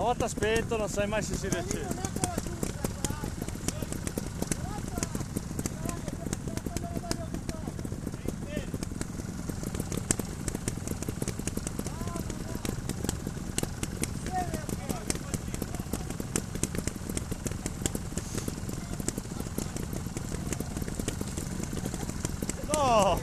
volta spento non sai mai se si riaccende. No!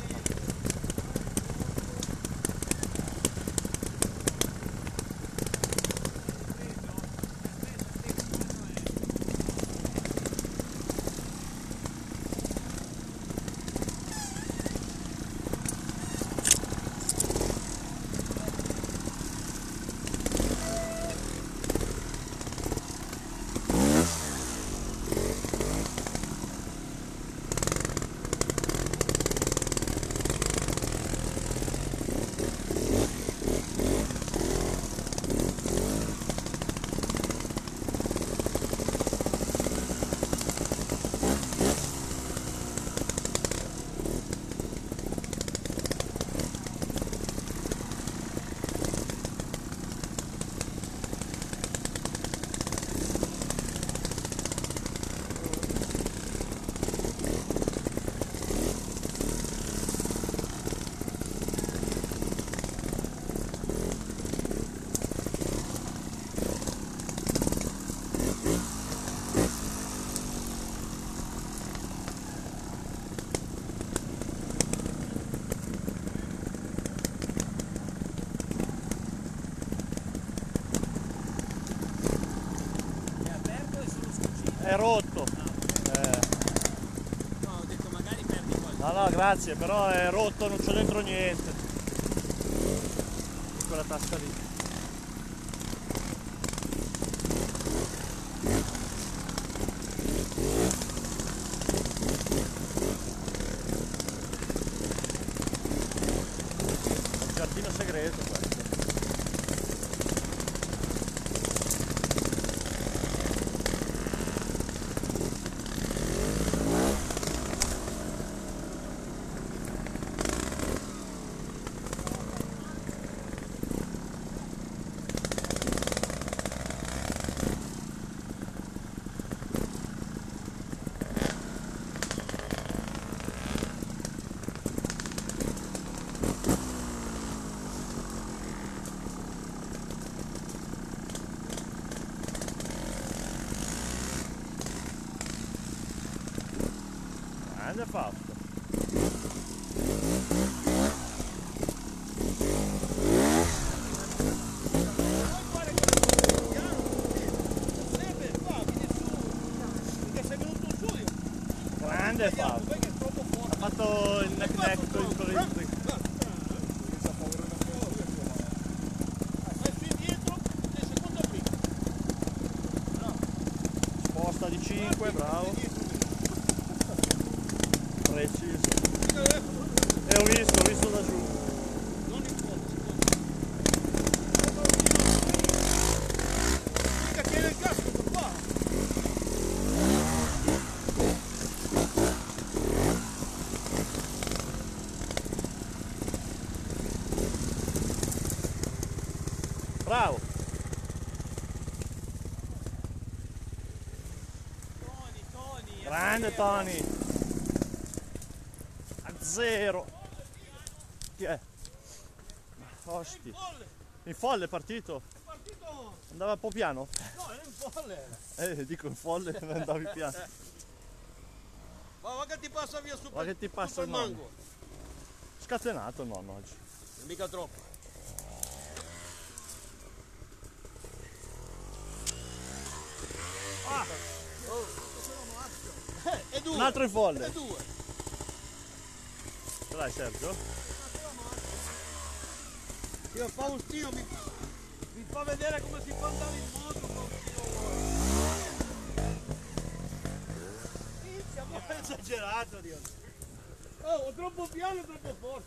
È rotto. No, ho detto magari perdi qualcosa. No, grazie, però è rotto, non c'è dentro niente. In quella tasca lì. Giardino segreto questo. Grande fatto. Grande fatto. Ha fatto il neck neck con il corridoio. Sposta di 5, bravo. Preciso. E ho visto da giù. Non importa, mica tiene il casco qua. Bravo. Tony. Grande Tony. A 0. Chi è? Osti. In folle è partito? Andava un po' piano? No, è in folle. Dico in folle non andavi piano. Va che ti passa via su Ma che ti passa il nonno? mango. Scatenato il nonno oggi. Mica troppo. Ah, È due. un altro in folle. È due. Ce l'hai Sergio? Io Faustino mi fa vedere come si fa andare in moto. Faustino. È esagerato, Dio. Oh, troppo piano e troppo forte.